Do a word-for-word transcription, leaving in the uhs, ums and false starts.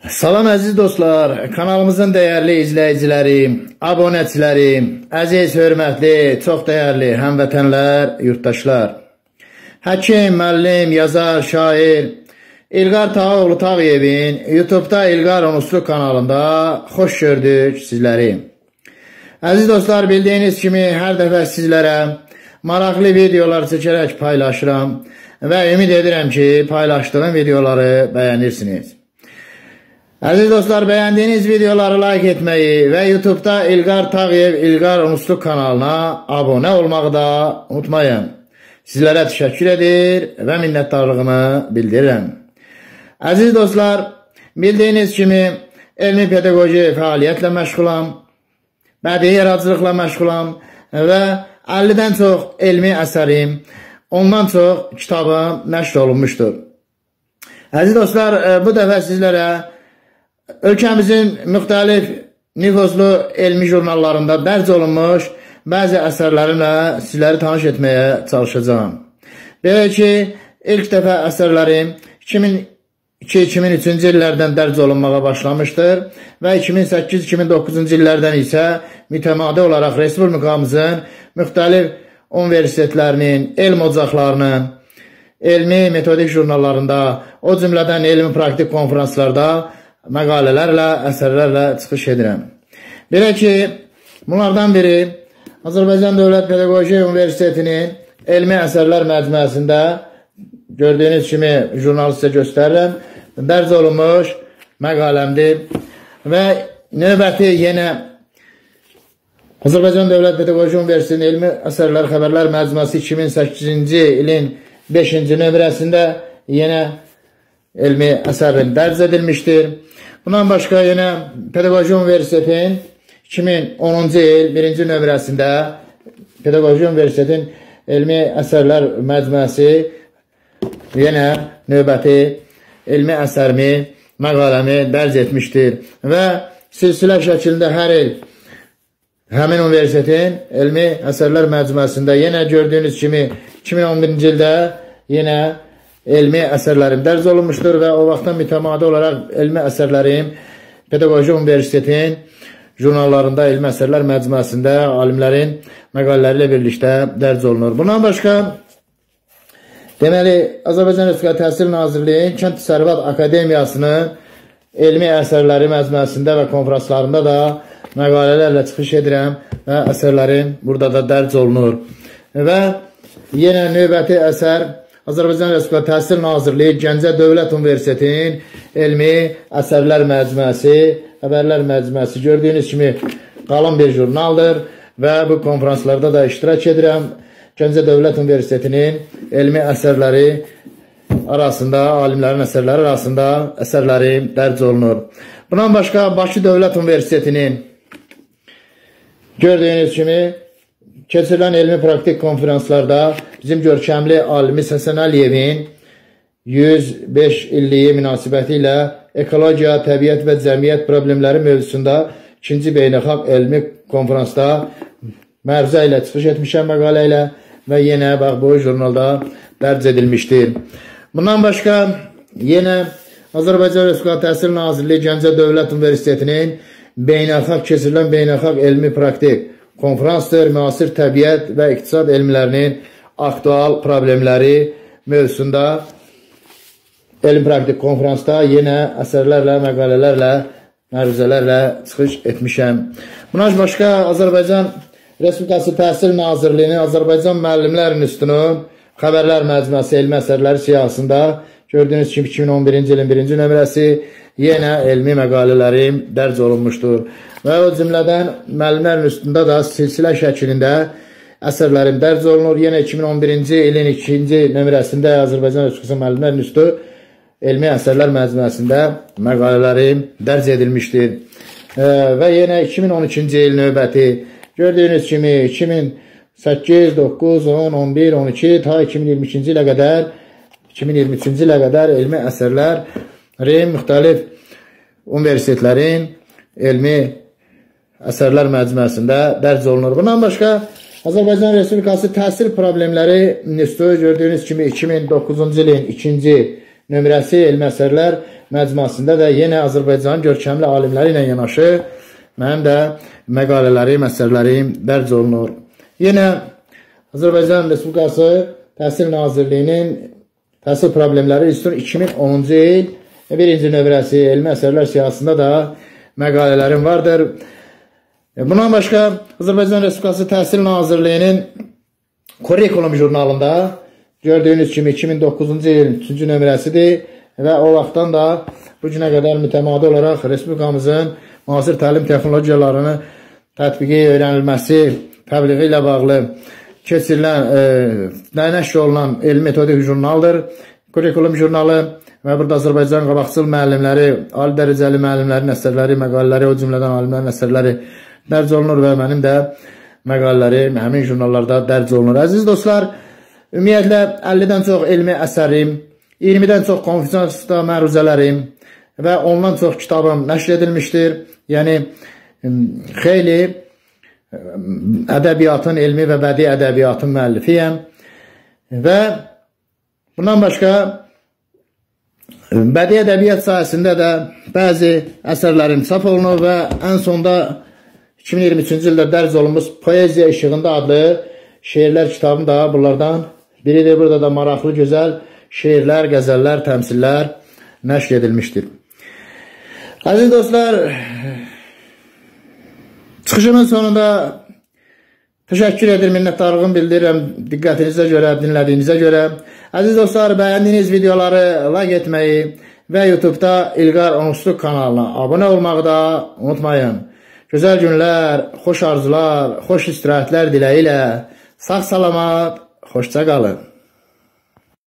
Salam əziz dostlar, kanalımızın dəyərli izləyiciləri, abonəçiləri, əziz, hörmətli, çox dəyərli həmvətənlər, yurttaşlar. Həkim, müəllim, yazar, şair İlqar Tağoğlu Tağıyevin YouTube'da İlqar Onuslu kanalında xoş gördük sizləri. Əziz dostlar, bildiyiniz kimi hər dəfə sizlərə maraqlı videolar çəkərək paylaşıram və ümid edirəm ki, paylaşdığım videoları bəyənirsiniz. Əziz dostlar, bəyəndiyiniz videoları like etməyi və YouTube'da İlqar Tağıyev İlqar Onuslu kanalına abunə olmağı da unutmayın. Sizlərə təşəkkür edir və minnətdarlığımı bildirirəm. Əziz dostlar, bildiyiniz kimi elmi pedaqoji fəaliyyətlə məşğulam, bədii yaradıcılıqla məşğulam və əllidən çox elmi əsərim, ondan çox kitabım nəşr olunmuşdur. Əziz dostlar, bu dəfə sizlərə ölkəmizin müxtəlif nüfuzlu elmi jurnallarında dərc olunmuş bəzi əsərlərimlə sizləri tanış etməyə çalışacağım. Belə ki, ilk dəfə əsərlərim iki min iki iki min üçüncü illərdən dərc olunmağa başlamışdır və iki min səkkiz iki min doqquzuncu illərdən isə mütəmadi olaraq Respublikamızın müxtəlif universitetlərinin, elm ocaqlarının, elmi metodik jurnallarında, o cümlədən elmi praktik konferanslarda məqalələrlə, əsərlərlə çıxış edirəm. Belə ki, bunlardan biri Azərbaycan Dövlət Pedaqoji Universitetinin elmi əsərlər məcmuəsində gördüyünüz kimi jurnalı sizə göstərirəm, dərc olunmuş məqaləmdir və növbəti yenə Azərbaycan Dövlət Pedaqoji Universitetinin elmi əsərlər xəbərlər məcmuəsi iki min səkkizinci ilin beşinci nömrəsində yenə elmi əsərim dərc edilmişdir. Bundan başqa yenə Pedaqoji Universitetin iki min onuncu il birinci nömrəsində Pedaqoji Universitetin elmi əsərlər məcmuəsi yenə növbəti elmi əsərimi, məqaləmi dərc etmişdir və silsilə şəklində hər il həmin universitetin elmi əsərlər məcmuəsində yenə gördüyünüz kimi iki min on birinci ildə yenə elmi əsərlərim dərc olunmuşdur və o vaxtdan mütəmadi olaraq elmi əsərlərim Pedaqoji Universitetin jurnallarında, elmi əsərlər məcmuəsində alimlərin məqalələri ilə birlikdə dərc olunur. Bundan başqa, deməli, Azərbaycan Respublikası Təhsil Nazirliyi Kənd Təsərrüfat Akademiyasının elmi əsərləri məcmuəsində və konferanslarında da məqalələrlə çıxış edirəm və əsərlərim burada da dərc olunur. Və yenə növbəti əsər Azərbaycan Respublikası Təhsil Nazirliyi Gəncə Dövlət Universitetinin elmi əsərlər məcmuəsi, xəbərlər məcmuəsi gördüyünüz kimi qalın bir jurnaldır və bu konferanslarda da iştirak edirəm. Gəncə Dövlət Universitetinin elmi əsərləri arasında, alimlərin əsərləri arasında əsərlərim dərc olunur. Bundan başqa Bakı Dövlət Universitetinin gördüyünüz kimi keçirilən elmi praktik konferanslarda bizim görkəmli alimiz Həsən Əliyevin yüz beş illiyi münasibəti ilə ekologiya, təbiət və cəmiyyət problemləri mövzusunda ikinci beynəlxalq elmi konferansda məruzə ilə çıxış etmişəm məqalə ilə və yenə bax, bu jurnalda dərc edilmişdir. Bundan başqa yenə Azərbaycan Respublikası Təhsil Nazirliyi Gəncə Dövlət Universitetinin beynəlxalq keçirilən beynəlxalq elmi praktik konferansdır, müasir təbiət və iqtisad elmlərinin aktual problemləri mövzusunda elm praktik konferansda yenə əsərlərlə, məqalələrlə, məruzələrlə çıxış etmişəm. Bundan başqa Azərbaycan Respublikası Təhsil Nazirliyinin Azərbaycan Müəllimlər İnstitutunun xəbərlər məcmuəsi elmi əsərləri siyahısında gördüyünüz kimi iki min on birinci ilin birinci nömrəsi yenə elmi məqalələrim dərc olunmuşdur. Və o cümlədən müəllimlər institutunda da silsilə şəklində əsərlərim dərc olunur. Yenə iki min on birinci ilin ikinci nömrəsində Azərbaycan Respublikası Müəllimlər İnstitutu elmi əsərlər məcmuəsində məqalələrim dərc edilmişdir. Və yenə iki min on ikinci il növbəti gördüyünüz kimi iki min səkkiz, doqquz, on, on bir, on iki ta iki min iyirmi ikinci ilə qədər iki min iyirmi üçüncü ilə qədər elmi əsərlərin müxtəlif universitetlərin elmi əsərlər məcmuəsində dərc olunur. Bundan başqa Azərbaycan Respublikası Təhsil Problemləri İnstitutu gördüyünüz kimi iki min doqquzuncu ilin ikinci nömrəsi elmi əsərlər məcmuasında da yenə Azərbaycanın görkəmli alimləri ilə yanaşı mənim də məqalələrim, əsərlərim dərc olunur. Yenə Azərbaycan Respublikası Təhsil Nazirliyinin Təhsil Problemləri İnstitutunun iki min onuncu il birinci nömrəsi elmi əsərlər siyahısında da məqalələrim vardır. Bundan başqa Azərbaycan Respublikası Təhsil Nazirliyinin Kurikulum jurnalında gördüyünüz kimi iki min doqquzuncu il üçüncü nömrəsidir və o vaxtdan da bu günə qədər mütəmadi olaraq Respublikamızın müasir təlim texnologiyalarını tətbiqi, öyrənilməsi, təbliği ilə bağlı keçirilən, e, nəşr olunan elmi metodik jurnaldır. Kurikulum jurnalı və burada Azərbaycan qabaqcıl müəllimləri, ali dərəcəli müəllimlərin əsərləri, məqalələri, o cümlədən alimlərin əsərləri dərc olunur və mənim də məqalələrim həmin jurnallarda dərc olunur. Əziz dostlar, ümumiyyətlə əllidən çox elmi əsərim, iyirmidən çox konferansda məruzələrim və ondan çox kitabım nəşr edilmişdir. Yəni, xeyli ədəbiyyatın, elmi və bədii ədəbiyyatın müəllifiyəm və bundan başqa bədii ədəbiyyat sahəsində də bəzi əsərlərim çap olunur və ən sonda iki min iyirmi üçüncü ildə dərc olunmuş Poeziya İşığında adlı şeirlər kitabım da bunlardan biridir. Burada da maraqlı, gözəl şeirlər, qəzəllər, təmsillər nəşr edilmişdir. Əziz dostlar, çıxışımın sonunda təşəkkür edir, minnətdarlığımı bildirirəm diqqətinizə görə, dinlədiyinizə görə. Əziz dostlar, bəyəndiyiniz videoları like etməyi və YouTube'da İlqar Onsluq kanalına abunə olmağı da unutmayın. Gözəl günlər, xoş arzular, xoş istirahətlər diləyilə, sağ salamat, xoşça qalın.